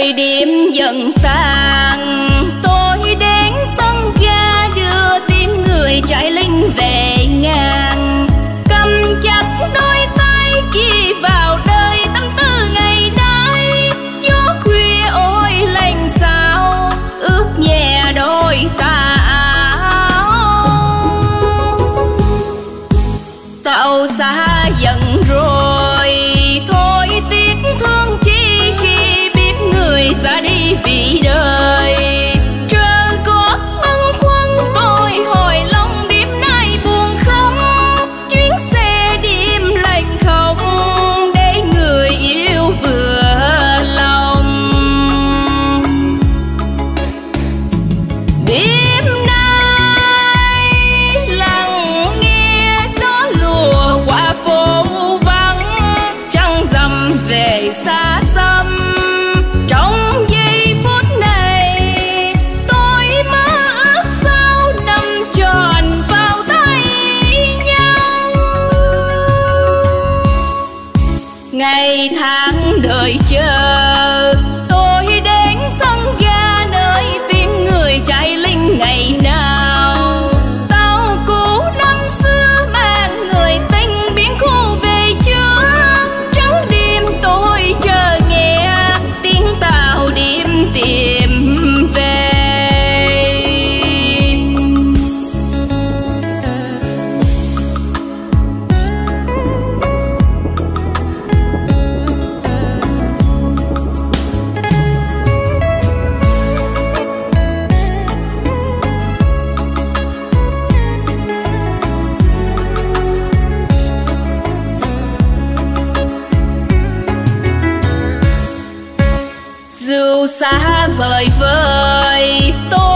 Thời điểm dần tàn, tôi đến sân ga đưa tim người trại lính về ngang. Cầm chặt đôi tay ghi vào đời tâm tư ngày nay. Gió khuya ôi lạnh sao ướt nhẹ đôi tà áo. Tàu xa dần rồi thôi tiếc thương chi khi biết người ra đi vì đời. Trơ gót băn khoăn tôi hồi lòng đêm nay buồn không. Chuyến xe đêm lạnh không để người yêu vừa lòng. Đêm nay lặng nghe gió lùa qua phố vắng. Trăng rằm về xa xăm. Trong giây phút này tôi mơ ước sao năm tròn vào tay nhau. Ngày tháng đợi chờ tôi đến sân ga nơi tiếng người trại lính ngày nào. Tàu cũ năm xưa mang người tình biến khu về chưa. Trắng đêm tôi chờ nghe tiếng tàu đêm tìm về. Dù xa vời vời tôi